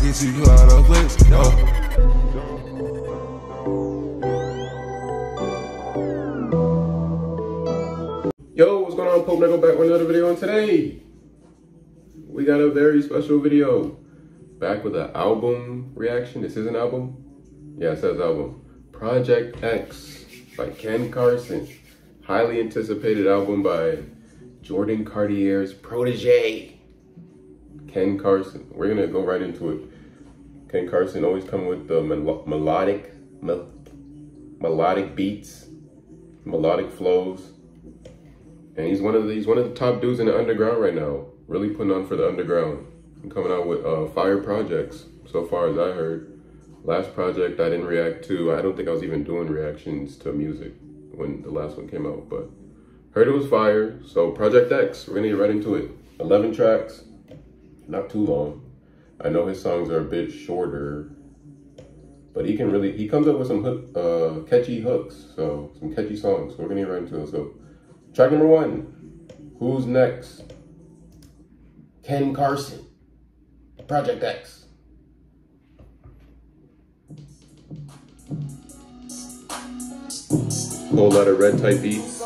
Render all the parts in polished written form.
get you out of place, yo. Yo, what's going on? Pope Nickel back with another video, and today we got a very special video. Back with an album reaction. This is an album? Yeah, it says album. Project X by Ken Carson. Highly anticipated album by Jordan Cartier's protege, Ken Carson. We're gonna go right into it. Ken Carson always coming with the melodic beats, melodic flows. And he's one of the top dudes in the underground right now. Really putting on for the underground. And coming out with fire projects, so far as I heard. Last project I didn't react to. I don't think I was even doing reactions to music when the last one came out, but heard it was fire. So Project X, we're gonna get right into it. 11 tracks, not too long. I know his songs are a bit shorter, but he comes up with some catchy hooks, so some catchy songs. So we're gonna get right into it. So track number 1, Who's Next? Ken Carson, Project X. Whole lot of red type beats.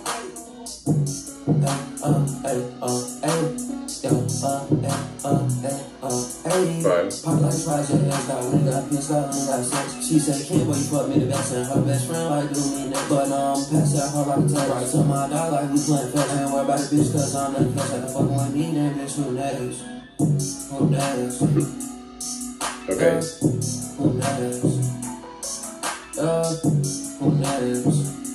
She said, can't wait for me to best and her best friend like do me next. But pass that her like a tell right to my dog like we playing fast. Ain't worry about the bitch cause I'm the catch like the fucking with me, then bitch who next? Who next? Okay. Who next? Who next?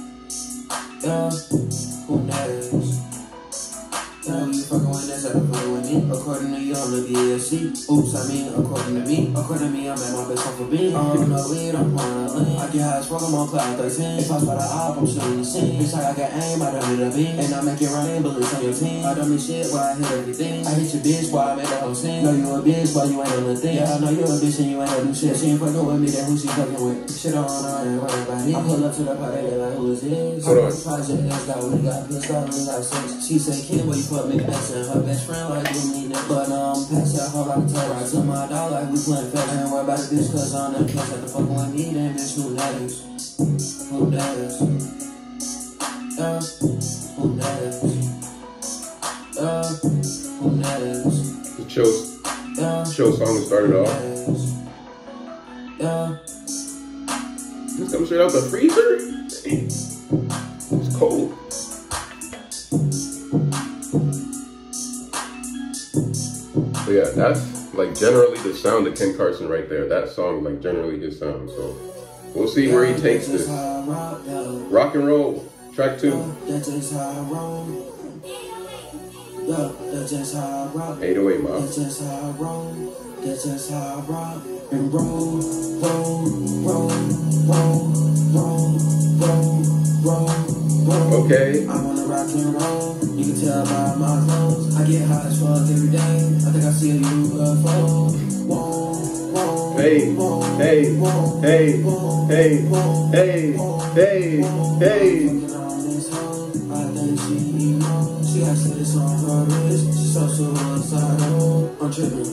Who next? You fucking with this, I don't fucking with me. According to you, I'm the BSC. Oops, I mean, according to me, I'm at my best off for being. I don't know weed, I'm pouring a lean. I get high as fuck, I'm on cloud 13. If I spot an op, I'm shooting the scene. Bitch, I got aim, I done hit a beam. And I make it rain, bullets on your team. I done me shit while I hit everything. I hit your bitch while I make the whole scene. Know you a bitch while you ain't on the thing. Yeah, I know you a bitch and you ain't gonna do shit. She ain't fucking with me, then who she fucking with? Shit on her, ain't worried about it. I pull up to the party, they like, who is this? Hold on. Project X, got we got pissed off, we got sex. She said, can't wait for me to best and her best friend like do me next. But pass that hoe like a tell right to my dog like we playing fast. Ain't worry about the bitch cause I'm the catch like the fucking with me, then bitch who next? Who next? Who next? Who next? The chill song started off. Just coming straight out the freezer. It's cold. But yeah, that's like generally the sound of Ken Carson right there. That song, like generally his sound. So we'll see where he takes this. Rock and roll, track 2. 808 Mob. That's just how I roll. That's just how I rock and roll. Okay. I wanna rock and roll. You can tell by my clothes. I get hot as fuck every day. I think I see a UFO. Hey. She has this on her wrist. She's so suicidal. I'm tripping.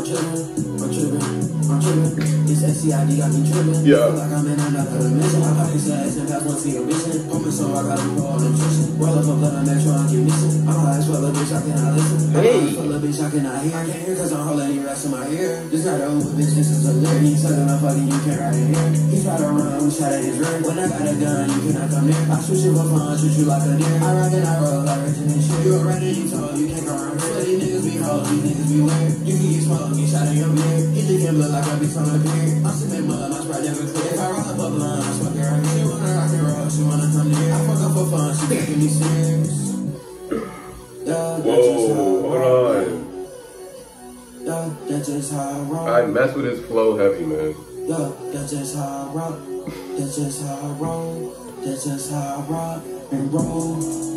This SCID got me tripping. Yeah. Feel like I'm in another dimension. I got this ass and pass one to your vision. Woman, so I gotta go all nutrition. Roll up a blood and make sure I keep missing. I'm high as fuck, bitch, I cannot listen. I'm high as fuck, bitch, I cannot hear. I can't hear cause I'm holding any rest in my ear. This not over, bitch, this is a lyric. He's sucking up fucking, you can't ride in here. He's trying to run, we shot at his rear. When I got a gun, you cannot come near. I shoot you for fun, shoot you like a deer. I rock and I roll like Reggie and shit. You already, you told, you can't come around here. But these niggas be hoes, these niggas be weird. You can get smoked, get shot in your beard. You think him look like a bitch on the beard. I'm sipping mud, my sprite never clear. If I roll up a blunt, I smoke it right here. She wanna rock and roll, she wanna come near. I fuck up for fun, she taking me serious. Whoa, hold on. That's just how I roll. I mess with his flow heavy, man. That's just how I rock. That's just how I roll. That's just how I rock and roll.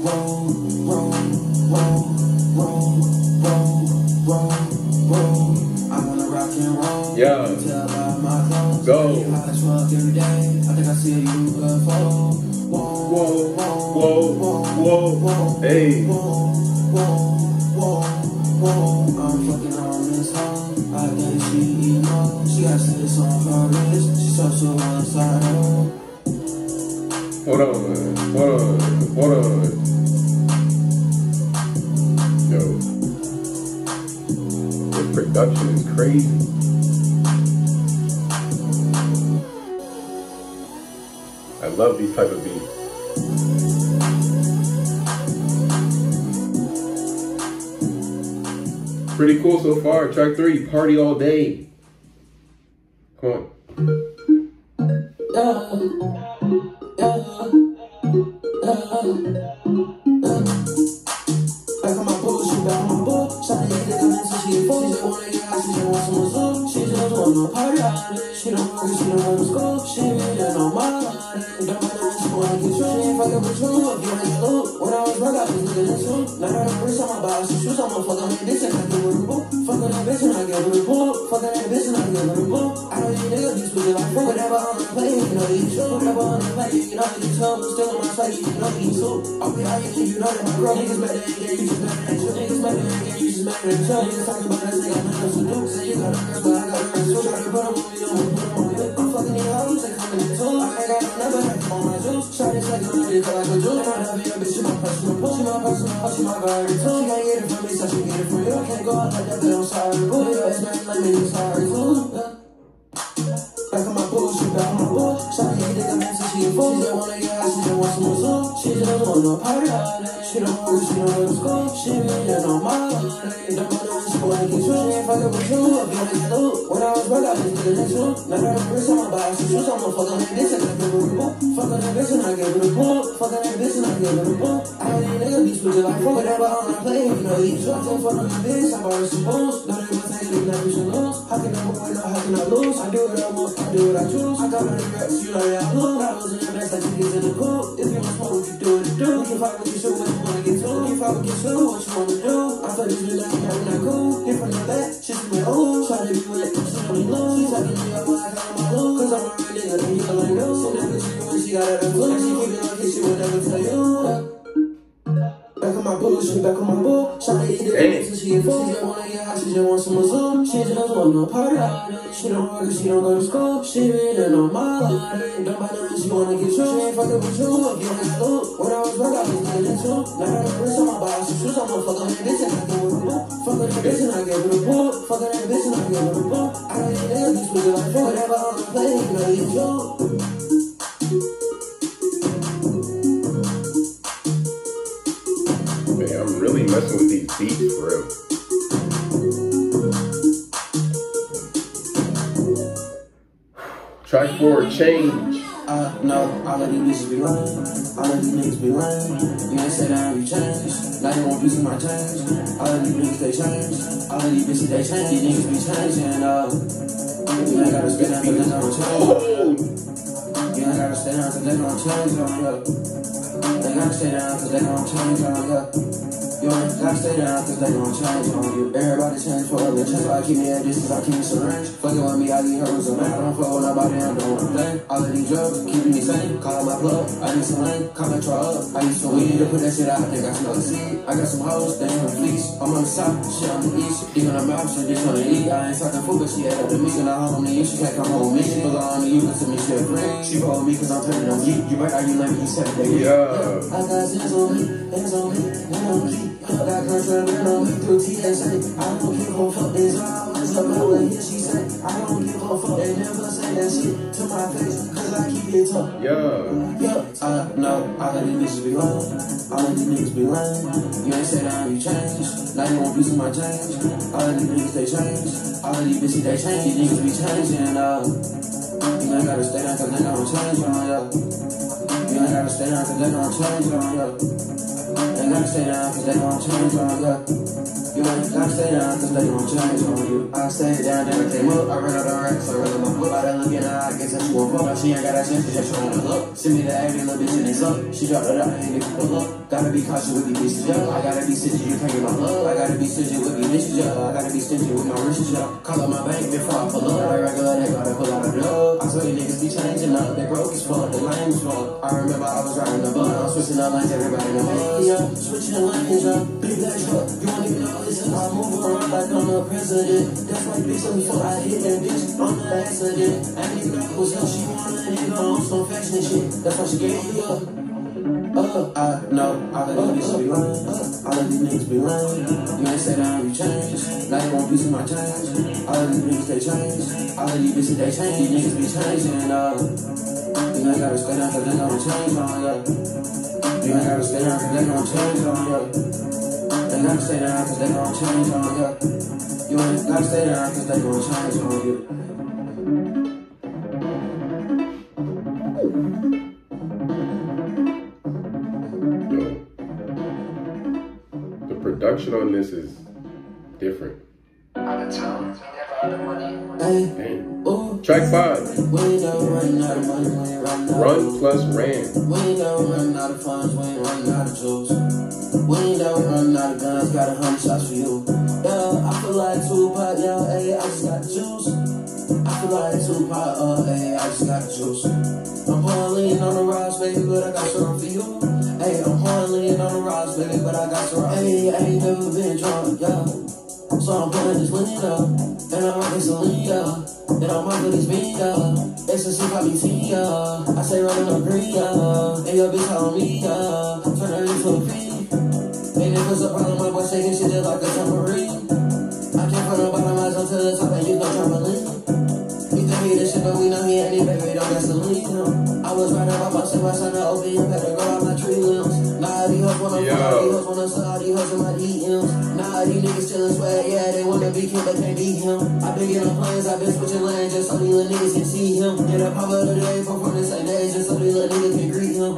I wanna rock and roll. Yeah. Tell by my clothes. Go. Hot as fuck every day. I think I see a UFO. Whoa. Hey. I'm fucking on this hoe. I think she emo. this on her wrist. She so one side. Hold on. Yo. This production is crazy. I love these type of beats. Pretty cool so far. Track 3, Party All Day. Come on. Back on my bullshit, back on my bull. Shawty get the comments and she a fool. She just wanna get high, she just want some Zoom. She just wanna party all day. She don't work, she don't go to school. She ain't been on my holiday. Don't mind her, she wanna get you. She ain't fucking with you if you ain't loop. When I was broke, I was looking at you. Now that I'm rich, I'ma buy some shoes. I'ma fuck on that bitch and I give her a boo. Fuck on that bitch and I give her a boo. Fuck on that bitch and I give her a boo. I know you niggas be speaking like fool. Whatever on the plane, you know you shoot. Whatever on the plane, you know you shoot. Still on my side, you know you shoot. I'll be out here, you know that my girl niggas better than you, just better than you. Niggas better than you, just better than you. Niggas talking about us, they got nothing else to do. Say you got a girl, but I got a girl too. Try to put them on me, don't put them on me. I'm fucking these hoes, they coming in too. I ain't got no number, I come on my juice. Shawty like I'm ready to like a juice. And I love you, bitch, you my personal push. You my personal push, you my guardian too. She can't get it from me, so she get it from you. I can't go out like that, but I'm sorry, boo. Your ass man like me, you sorry too. Back on my bullshit, back on my bull. Shawty get the comments and she a fool. She just wanna get high, she just want some Zoom. She just wanna party all day. She don't work, she don't go to school. She ain't on my holiday. Don't mind her, she wanna get you. She ain't fucking with you if you ain't loop. When I was broke, I was looking at you. Now that I'm rich, I'ma buy some shoes. I'ma fuck on that bitch and I give her a boo. Fuck on that bitch and I give her a boo. Fuck on that bitch and I give her a boo. I know these niggas be speaking like fool. Whatever on the plane, you know you shoot. Fuck on that bitch, I borrow some booze. Know they gon' take it, never should lose. How can I win or how can I lose? I do what I want, I do what I choose. I got my regrets, you know that I blew. I was in the best, like niggas in the cool. If you want smoke, what you do, what you do. We can fight with your shoe, what you wanna get to. If I would get you, what you wanna do. I thought this bitch like I'm not cool. If I'm not that, shit to me old. Try to be with it, she know me low. She talking to me, I want to call my low. Cause I'm a real nigga, and you know like no. So that bitch, you when she got out of blue. She keep it on case she would never tell you. Back on my bullshit, back on my bull. Shawty eat the comments and she a fool. She just wanna get high, she just want some Zoom. She just wanna party all day. She don't work, she don't go to school. She ain't on my holiday. Don't mind her, she wanna get you. She ain't fucking with you if you ain't loop. When I was broke, I was looking at you. Now that I'm rich, I'ma buy some shoes. I'ma fuck on that bitch and I give her a boo. Fuck on that bitch and I give her a boo. Fuck on that bitch and I give her a boo. I know these niggas be speaking like fool. Whatever on the plane, you know you shoot. Man, I'm really messing with these beats for real. Track 4, Change. No, all of these bitches be lying. All of these niggas be lying. You ain't say that you changed. Now you want pieces of my change. All of these niggas, they change. All of these bitches, they change. These niggas be changing. You ain't gotta stay down cause they don't change. You ain't gotta stay down cause they don't change. They gotta stay down cause they don't change. You ain't gotta stay down cause they gon' change on you. Everybody change for a bitch. I keep me at distance, I keep me syringe. Fucking with me, I get hers a man. I don't fuck with nobody, I don't wanna play. All of these drugs, keeping me sane. Call my plug, I need some rain. Call my truck up, I need some weed to put that shit out. I think I smell the seed. I got some hoes, they in the fleece. I'm on the south, shit on the east. Deep in the mouth, shit just on the eat. I ain't talking food, but she had up to me. When I home to you, she can't come home with me. She belong to you, listen to me, she a friend. She roll with me cause I'm turning on you. You right, are you lame? You said that. Yeah. I got hands on me, hands on me, hands on me. I got contraband on me through TSA. I don't give a fuck, it's always a girl in here, she say. I don't give a fuck, they never say that shit to my face, cause I keep it tough. Yeah. No, all of these bitches be lying. All of these niggas be lying. You ain't say that you changed. Now you want piece of my change. All of these niggas, they change. All of these bitches, they change. These niggas be changing. You ain't gotta stay down cause they don't change on ya. You ain't gotta stay down cause they don't change on ya. Ain't gotta stay down cause they gon' change on ya. You ain't gotta stay down cause they gon' change on you. I stayed down, then I came up. I ran out of racks, I ran out my book. By that looking at I guess that you won't fuck. She ain't got that shit, just trying to look. Send me the agony, little bitch, and it's up. She dropped it out, ain't get pull up. Gotta be cautious with these bitches, yo. I gotta be stingy, you can't get my love. I gotta be stingy with these bitches, yo. I gotta be stingy with my riches, yo. Call up my bank before I pull up. Like regular, they gotta pull out a dough. I swear you niggas be changing up. They broke as fuck, they lame as fuck. I remember I was riding the bus. I'm switching up lanes, everybody know me. Yo, switching lanes, yo. Big black truck, you won't even know this. listen, I move around like I'm the president. That's like bitch, before I hit that bitch, I'm the accident. And these rappers, yo, she wanna nigga on some fashion shit. That's why she gave me up. I know, all of these niggas be lying. All of these niggas be lying. You ain't say that you changed. Now you want a piece of my change. All of these niggas, they change. All of these bitches, they change. These niggas be changing, you ain't gotta stay down cause they gon' change on ya. You ain't gotta stay down cause they gon' change on ya. They gotta stay down cause they gon' change on ya. You ain't gotta stay down cause they gon' change on you. The production on this is different. Hey, ooh. Track 5. We ain't never running out of money, we ain't running out Run of plus ran. We ain't never running out of funds, we ain't running out of juice. We ain't never running out of guns, got 100 shots for you. Yeah, I feel like Tupac, yeah, hey, I just got the juice. I feel like Tupac, hey, I just got the juice. I'm pouring lean on the rocks, baby, but I got some for you. Hey, I'm pouring lean on the rocks, baby, but I got some. Hey, I ain't never been drunk, yeah. So I'm pouring this lean up, and I'm rocking some lean up. And I'm rocking this bean up, ecstasy probably tea up. I say running up green up, and your bitch on me up. Turn her into a fiend. And if it's a problem, my boy shaking shit just like a tambourine. I came from the bottom, I jump to the top, and you gon' trampoline. We think we this shit, but we know he ain't it, baby, don't gasoline. I was right about myself, I signed the open, you better grow out my tree limbs. Nah, these hoes wanna fuck, these hoes wanna suck, these hoes in my DMs. Nah, these niggas still in swag, yeah, they wanna be king, but can't beat him. I been getting plans, I been switching lanes, just so these little niggas can see him. Get up over the day, perform the same day, just so these little niggas can greet him.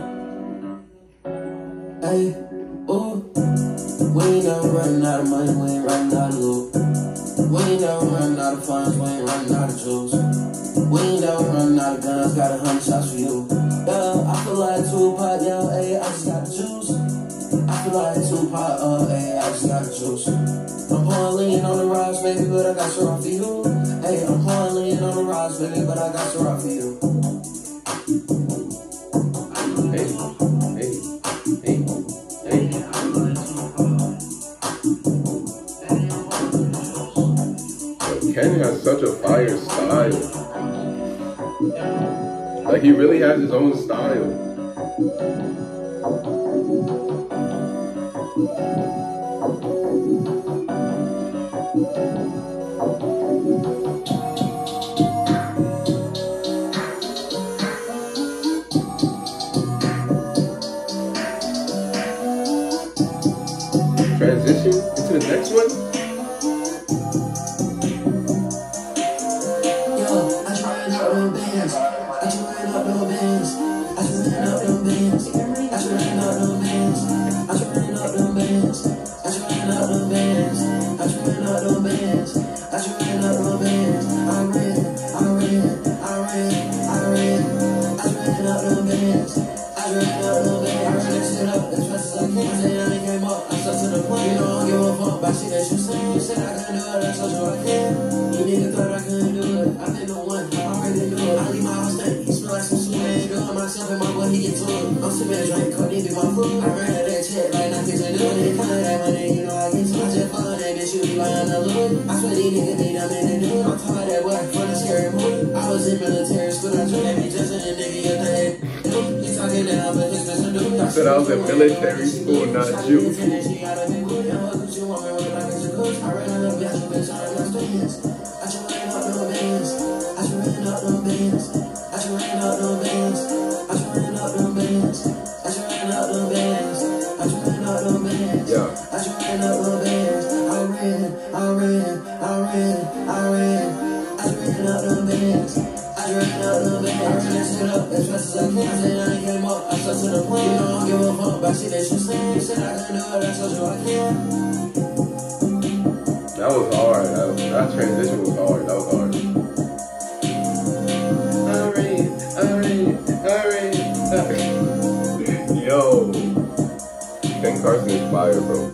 Hey, ooh. We ain't never running out of money, we ain't running out of loot. We ain't never running out of funds, we ain't running out of juice. We ain't never running out of guns, got 100 shots for you. Yeah, I feel like Tupac, yeah, hey, I just got the juice. I feel like Tupac, hey, I just got the juice. I'm pouring lean on the rocks, baby, but I got some rock for you. Hey, I'm pouring lean on the rocks, baby, but I got some rock for you. Hey, hey, hey, hey. Ken has such a fire style. Like, he really has his own style. Transition into the next one. I said I was in military school, not you. That was hard. That transition was hard. That was hard. Yo, Ben Carson is fire, bro.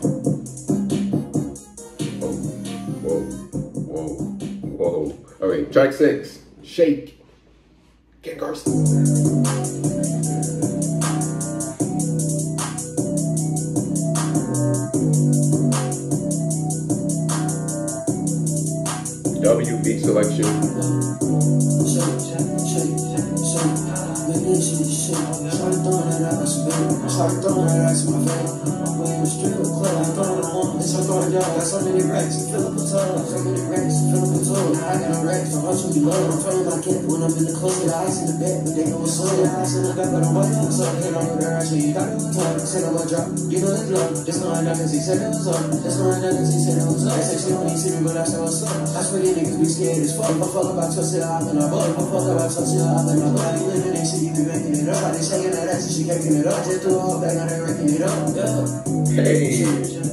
Whoa. All right, track 6, Shake. Ken Carson. beat selection. That's what these niggas be scared as fuck. I fuck about touching off and I fuck about touching off and I butt. You living in shit, you be making it up. They shaking that ass and she caking it up. Just threw a whole bag, now they wrecking it up. Yeah. Hey.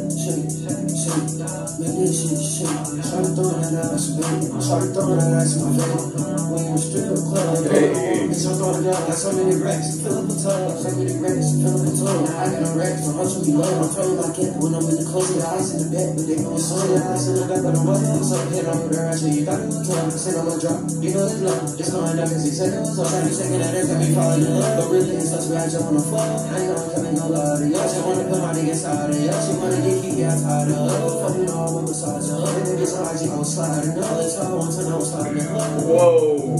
Make this shit. Started throwing that ass, baby. Started throwing that ass in my face. We in the strip club. Bitch, I'm throwing down. Got so many racks. Fill up the tub. So many racks. Fill up the tub. Now I got no racks. So much be low. I'm throwing my kid when I'm in the clothes. The ice in the bed, but they gon' slow. The ice in the back, but I'm buzzing. So hit over there. I say you thought it was tough. Said I'm gonna drop. You know it's love. It's going down cause he said it was up. Got me shaking that ass. Got me falling in love. But really it's such bad. I just wanna fuck. I ain't gonna come in no love to y'all. She wanna put my nigga inside of y'all. She wanna get kiki outside of her. Fuck you know I want massage her. And then it's hard, you gon' slide her. No, it's all I want to know. Slide her. Whoa.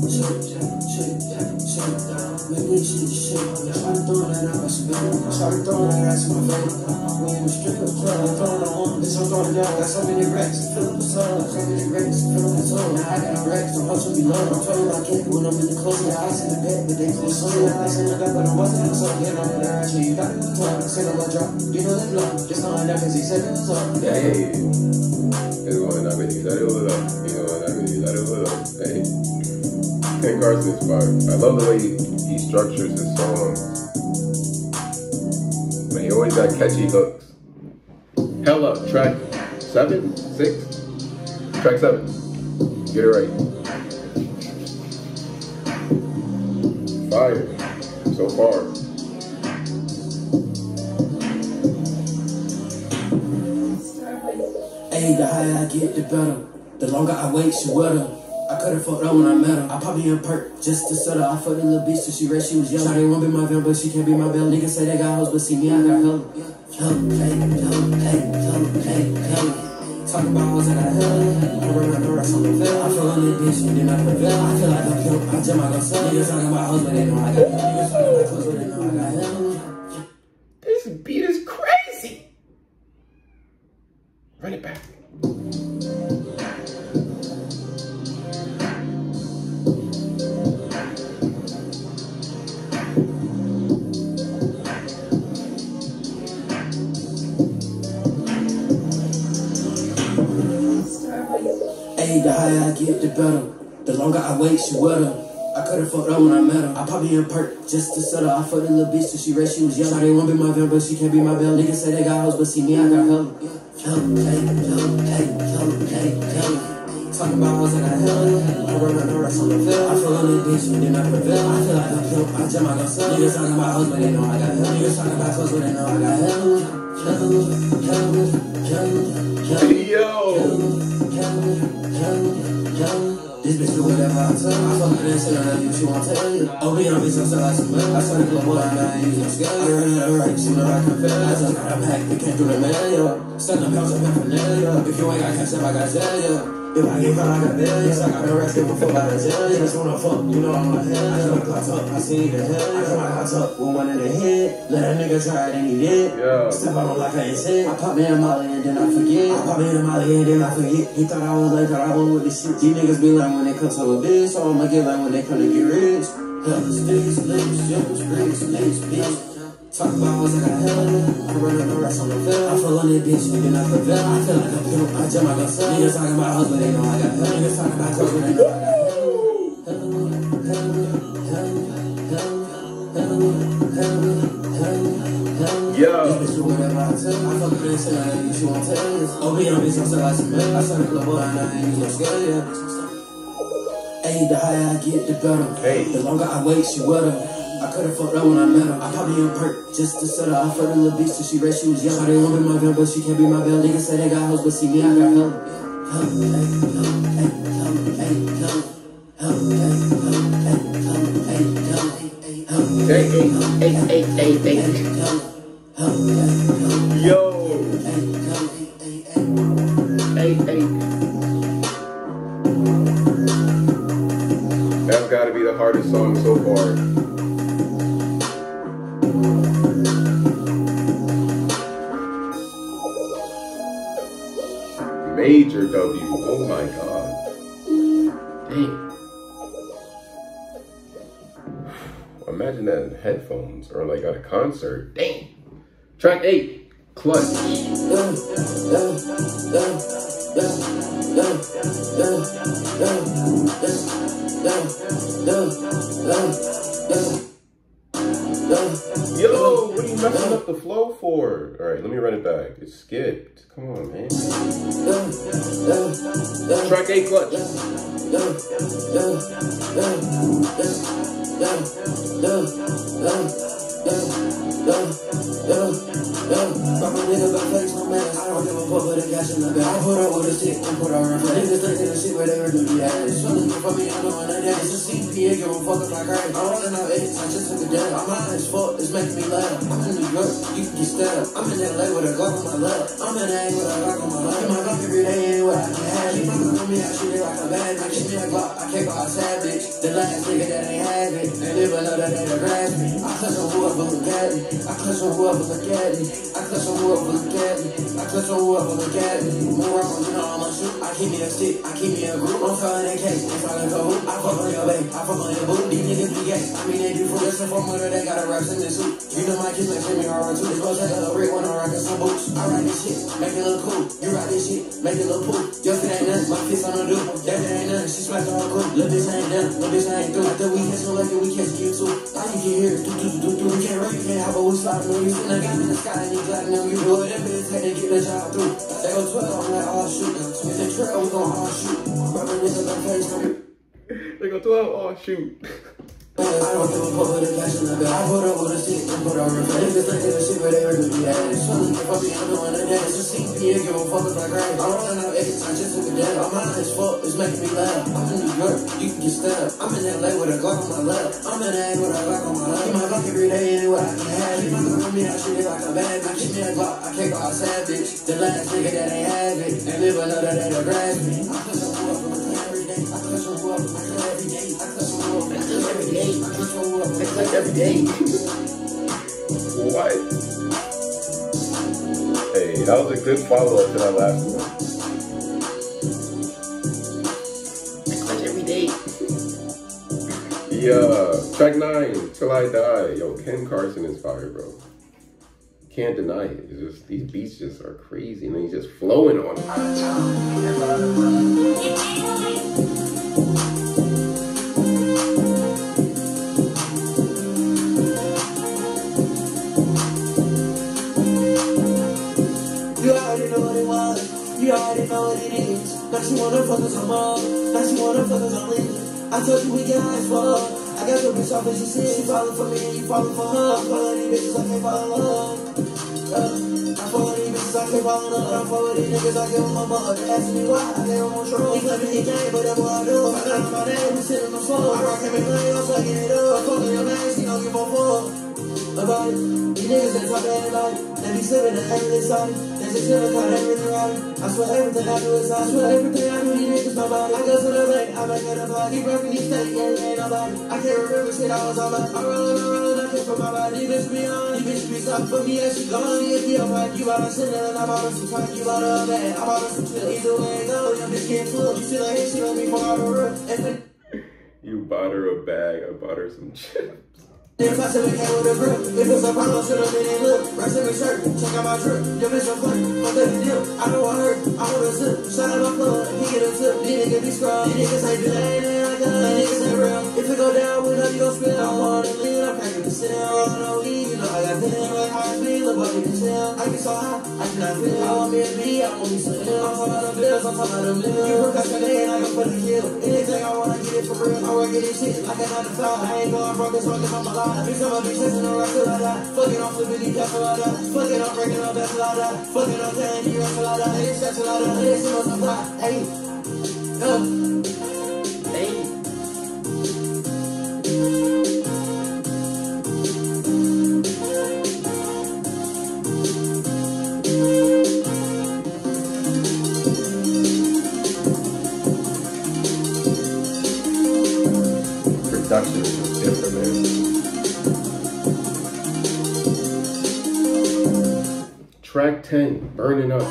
Make this shit. Started throwing that ass, baby. Started throwing that ass in my face. We in the strip club. Throwing it on. Bitch, I'm throwing down. Got so many racks. Fill up the tub. So many racks. Fill up the tub. Now I got no racks. So much be low. I'm throwing my kid when I'm in the clothes. The ice in the bed, but they gon' slow. The ice in the back, but I'm buzzing. So hit over there. I say you thought it was tough. Said I'm gonna drop. You know it's love. Just going down cause he said it was up. Hey. It's going down, baby. Let it hold up. You know what I mean? Let it hold up. Hey. Ken Carson inspired. I love the way he structures his songs. Man, he always got catchy hooks. Hella, track 7, 6? Track 7. Get it right. Fire. So far. Hey, the higher I get, the better. The longer I wait, she wetter. I could've fucked her when I met her. I pop me a perk just to settle. I fucked a little bitch till she read she was young. Shawty won't be my van, but she can't be my belle. Niggas say they got hoes, but see me, I got hella. Talk about hoes, I got hella. I run out the rest on the field. I feel on this bitch, and then I prevail. I feel like a pimp, I jam, I go sell. Niggas talking about hoes, but they know I got hella. Niggas talking about hoes, but they know I got hella. This beat is crazy. Run it back. Hey, the higher I get, the better. The longer I wait, she wetter. I could've fucked her when I met her. I pop me a perk just to settle. I fucked a little bitch till she read she was young. Shawty won't be my van, but she can't be my belle. Niggas say they got hoes, but see me, I got hella. Talk about hoes, I got hella. I run out the rest on the field. I feel on this bitch, and then I prevail. I feel like a pimp, I jam, I go sell. Niggas talking about hoes, but they know I got hella. Niggas talking about hoes, but they know I got hella. This bitch do whatever I tell her. I fuck with that shit, I love you, she won't tell you. Oh, be on bitch, I'm still like some milk. I saw the club, boy, I'm not using no scale. I ran out of right, she know I can feel. I just got a pack, it came through the mail, yo. Stuck up, pounds of paraphernalia. If you ain't got cash up, I got jail, yo. If I get caught, I got billions. I got arrested before I got jail. Yeah, just wanna fuck, you know I'm a hell. I feel like clocked up, I seen the hell. I feel like hot up with one in the head. Let a nigga try it and he did. Yeah. Step out on like I ain't said. I pop me a Molly and then I forget. I pop me a Molly and then I forget. He thought I was late, thought I was with the shit. These niggas be like when they come to a bitch, so I'ma get like when they come to get rich. Hell, sticks, lips, jumpers, bricks, lips, bitch. Talk about hoes, I got hella. I run out the rest on the field. I feel on this bitch, and then I prevail. I feel like a pimp, I jam, I go sell. Niggas talking about hoes, but they know I got hella. Niggas talking about hoes, but they know I got hella. Yo. This bitch do whatever I tell. I fuck with that shit, I love you, she won't tell you. Oh, be on bitch, I'm still like some milk. I saw the club, boy, and I ain't use no scale, yeah. Hey, the higher I get, the better. Hey. The longer I wait, she wetter. I could've fucked her when I met her. I pop me a perk just to settle. I fucked a little bitch till she read she was young. Shawty won't be my van, but she can't be my belle. Niggas say they got hoes, but see me, I got hella. Yo. Hey. That's got to be the hardest song so far. Major W. Oh my god. Dang. Imagine that in headphones or like at a concert. Dang. Track 8, Clutch. Yo, what are you messing up the flow for? Alright, let me run it back. It skipped. Come on, man. Track 8, Clutch. Fuck my nigga back face, no man. I don't give a fuck with the cash in the bag. I put up with a stick and put on her face. Niggas thinking the shit where they were doing that. It's something for me, I know when I did. It's a CPA, give a fuck if I crack. I'm rolling out eggs, I just took a dab. I'm high as fuck, it's making me laugh. I'm in New York, you can get stabbed. I'm in LA with a Glock on my lap. I'm in LA with a Glock on my lap. Keep my Glock every day, anywhere I can have. Keep my Glock on me, I shoot it like a bad bitch. Keep me a Glock, I can't go outside, bitch. The last nigga that ain't had it. They live another day to grab me. I clutch on whoever look at me. I clutch on whoever look at me. I clutch on whoever look at me. I clutch on whoever look at me. More up on, you know I'ma shoot. I keep me a stick, I keep me a group. I'm falling that case, I'm falling for hoop. I fuck on your babe, I fuck on your boo. These niggas be gay, I mean they do for listen for murder. They got a rap in this suit. You know my kids make me hard too. They gon' take a little brick when I'm rockin' some boots. I ride this shit, make it look cool. You ride this shit, make it look cool. Your fit ain't nothing, my fist on the do. That ain't nothing, she smacked all cool. Little bitch ain't done, little bitch ain't through. After we catch no lucky, we catch you too. All you can hear is do. We can't run, you can't have a we sliding on you. Sitting a gun in the sky and you gliding on you. Do it, that bitch had to get the job through. They go 12, I'm like all shoot. If they trail, we gon' all shoot. Rubber niggas on face, They go 12, oh shoot. I don't give a fuck with the cash in the bag. I put up with a stick and put on her face. Niggas thinking the shit where they were doing that. It's something for me, I'm doing that. It's a CPA, give a fuck if I crack. I'm rolling out eggs, I just took a dab. I'm high as fuck, it's making me laugh. I'm in New York, you can get stabbed. I'm in LA with a Glock on my lap. I'm in LA with a Glock on my lap. Keep my Glock every day, anywhere I can have. Keep my Glock on me, I shoot it like a bad bitch. Keep me a Glock, I can't go outside, bitch. The last nigga that ain't have it. And live another day to grab me. I clutch on whoever look every day. I clutch on whoever look every day. I clutch on whoever look every day. I clutch on whoever. It's like every day. What? Hey, that was a good follow-up to that last one. It's like every day. Yeah, track 9, Till I Die. Yo, Ken Carson is fire, bro. Can't deny it. It's just these beats just are crazy, and then he's just flowing on it. You already know what it is. Now she wanna fuck us on more. Now she wanna fuck us on leave. I told you we get high as fuck. I got your bitch off and she said she falling for me and you falling for her. I'm following these bitches, I can't fall in love. I'm following these bitches, I can't fall in love. I'm following these niggas, I give them a mother. They asking me why, I gave them on troll. He claiming he gang, but that's what I do. I got my name, we sitting on the floor. I rock every lane, I'm sucking it up. I'm fucking your name, she don't give a fuck about it. These niggas that talk bad about it. They be slipping and acting excited. They just feeling like they really right. I swear everything I do is I swear everything I do, these niggas nobody. I go to the bank, I make it a body. Keep rocking these steaks, yeah, ain't nobody. I can't remember shit I was on like. I'm rolling, I can't put my body. These bitches be on, these bitches be stopping for me and she gone. If you don't like, you bought her sinner and I bought her some time. You bought her a bag, I bought her some chill. Either way it goes, your bitch can't fool. You still like hit, she on me for all the rip. You bought her a bag, I bought her some chips. If I said we came with a grip, if it's a problem, sit up in and look. Rest in my shirt, check out my drip. Your bitch a flirt, fuck that deal. I know I hurt, I want a zip. Shout out my plug, he get a tip. These niggas be scrubbed, these niggas ain't delaying it like us. These niggas ain't real. If it go down with us, you gon' spit. I want to lean, I'm cracking the sit down, rolling no weed. You know I got feeling like high speed, look what you can tell. I get so high, I cannot feel. I want me a me, I want me some ill. I'm talking about them bills, I'm talking about them bills. You procrastinate and I can put a kill. Anything I wanna get it for real, I work at this shit like a 9 to 5. I ain't going broke, it's fucking on my life. Bitch, I'm a bitch. Fucking on flipping these cats a lot of. Fucking on breaking up that's a lot of. Fucking on telling you that's a lot of. It's such a lot of. It's so much supply. Hey. production is just different, man. Track 10, Burning Up.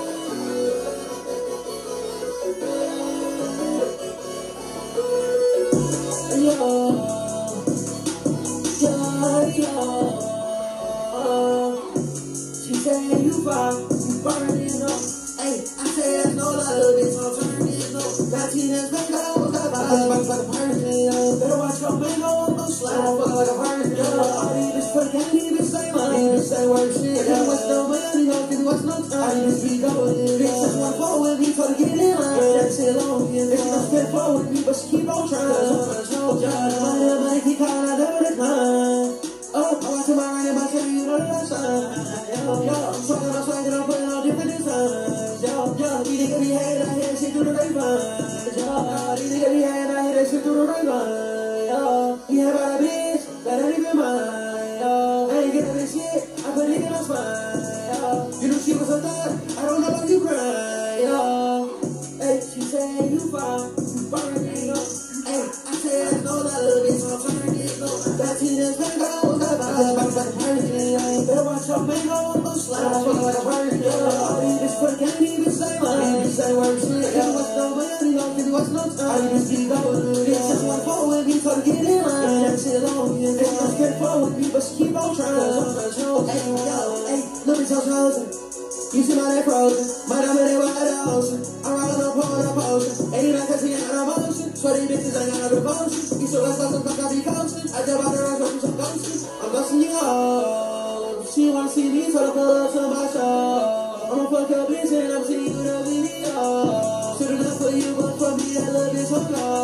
She said you fine, you burning up. Hey, I said no love, this I'm turning up. Got teenage back out, got my eyes like a virgin. Better watch your mango, I'm gon' slide, fuck like a virgin. All these bitches for the can't even say money, even say word shit. If what's no money, no, if what's no time, I just be going. Bitch, just one for with me, told her get in line. That shit long, yeah. Bitch, don't spend for with me, but she keep on trying. I'm a soldier, money, keep calling, I never decline. Oh, I watch my right and my carry, you know that I shine. Yo, I'm swaggin', I'm putting on different designs. Yo, these niggas be hatin', I hear that shit through the grapevine. Yo, these niggas be hatin', I hear that shit through the grapevine. Yo, you hear about a bitch, that ain't even mine. Yo, I ain't get that shit, I put it in my spine. Yo, you know she was a thug, I don't know why you cry. Yo, hey, she said you fine, you burning up. Hey, I said no love, bitch, I'm turning up. That teenage back out, got my eyes like a virgin. Better watch your mango, I'm gon' slide, fuck like a virgin. All these bitches for the can't even say money, even say word shit. If what's no money, no, if what's no time, I just be going. Bitch, just one for with me, told her get in line. That shit long, yeah. Bitch, don't spend for with me, but she keep on trying. Hey, yo, hey, look at your chosen. You see my neck frozen, my diamond they were at the ocean. I'm rockin' on pouring a potion, 89 cause he ain't got no motion. Sweaty bitches ain't got no devotion. You so let's go some fuck I be coaching. I jump out the rock, I'm some ghosting. I'm ghosting you all. She wanna see me, so the pull up to my show. I'ma fuck your bitch and I'm seeing you the video. Should've done for you, but for me that little bitch will go.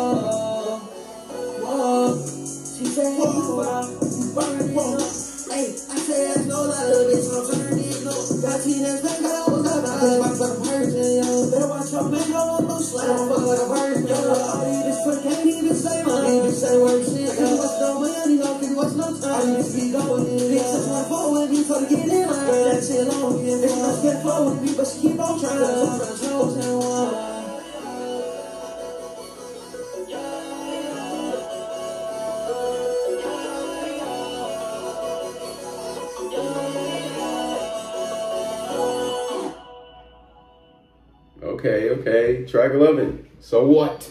Whoa, she said you burning up. Hey, I said no love, bitch, I'm turning up. Got teenage back out, got my eyes like a virgin. Better watch your mango, I'm gon' slide, fuck like a virgin. All these bitches for the can't even say money, even say word shit. If what's no money, no, if what's no time, I just be going. Bitch, just one for with me, told her get in line. That shit long, yeah. Bitch, don't spend for with me, but she keep on trying. I'm the chosen one. Okay, track 11. So what?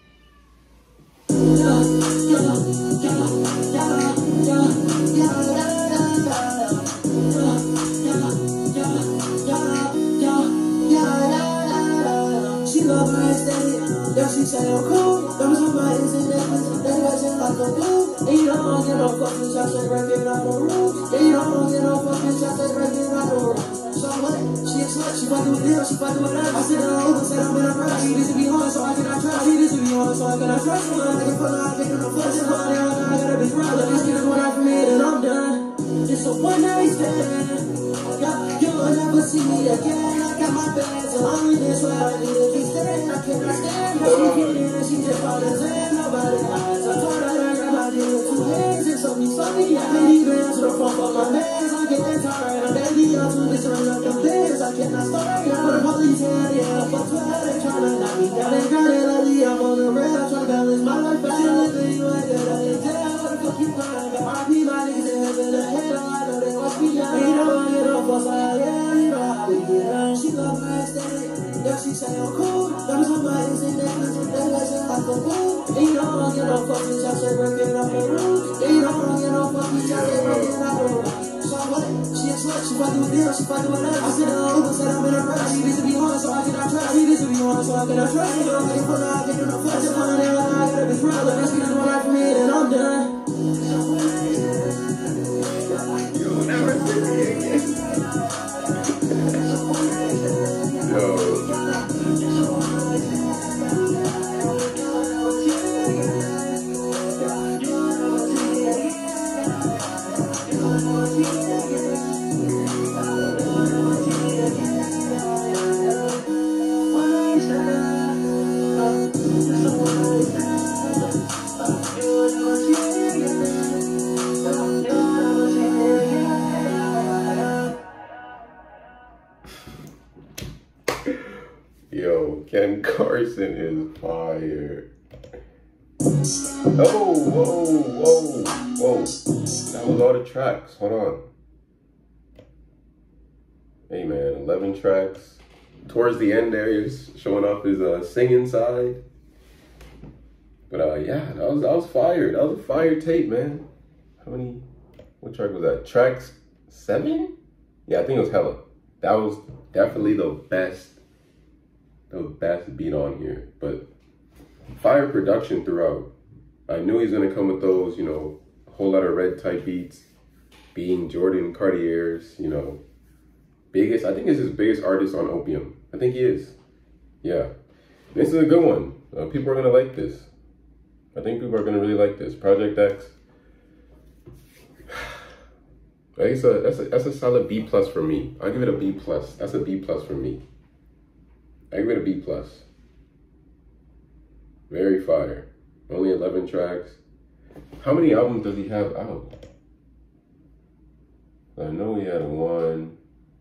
She love my aesthetic, yeah, she say I'm cool. Diamonds on my Instagram, they watching like a blue. And you don't get no fucking shots, they breaking out the room. And you don't get no fucking shots, they breaking out the room. So what? She a slut, she fucking with them, she fucking with us. I sit down over, said I'm in a rush. I need this to be hard, so I cannot trust. I need this to be hard, so I cannot trust. I can put out, I can't no fuss. It's hard, I got a bitch round. Let me get one out from me, then I'm done. It's a one night stand. You'll never see me again. I got my bag, so I'm in this where I need to be staying. I cannot stand how she get in, she just bought a Zan. Nobody eyes. I told her I got my deal with 2 hands. It's something funny, I can't even answer the phone for my mans. I get that tired, I'm begging y'all to just run up the beds. I cannot start, I put a police hand, yeah. Fuck 12, they tryna knock me down. They got it lately, I'm on the red. I'm tryna balance my life. I still living, you ain't good, I can tell. What the fuck you crying about? RP, my niggas in heaven, the hell, I know they watch me down. You don't get no fuss, yeah, you know how we get down. She love my aesthetic, yeah, she say I'm cool. Diamonds on my Instagram, they watching like a blue. And you don't get no fucking shots, they breaking out the room. And you don't get no fucking shots, they breaking out the room. So what? She a slut, she fucking with them, she fucking with us. I sit down over, said I'm in a rush. I need this to be hard, so I cannot trust. I need this to be hard, so I cannot trust. You don't get put out, I can't do no fuss. It's fine, I got a bitch round. Let me see this one out from me, then I'm done. You'll never see me again. Yo. One night stand. Oh, whoa, whoa, whoa. That was all the tracks. Hold on. Hey man, 11 tracks. Towards the end there, he's showing off his singing side. But yeah, that was fire. That was a fire tape, man. How many? What track was that? Tracks 7? Yeah, I think it was hella. That was definitely the best beat on here. But fire production throughout. I knew he's gonna come with those, you know, a whole lot of red type beats, being Jordan Cartier's, you know, biggest. I think it's his biggest artist on Opium. I think he is. Yeah, this is a good one. People are gonna like this. I think people are gonna really like this. Project X. I guess that's a solid B+ for me. I give it a B+. That's a B+ for me. I give it a B+. Very fire. Only 11 tracks. How many albums does he have out? I know he had one.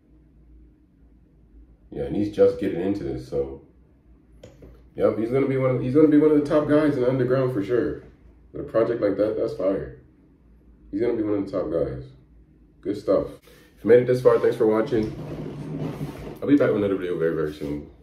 Yeah, and he's just getting into this, so yep, he's gonna be one of the top guys in the underground for sure. With a project like that, that's fire. He's gonna be one of the top guys. Good stuff. If you made it this far, thanks for watching. I'll be back with another video very, very soon.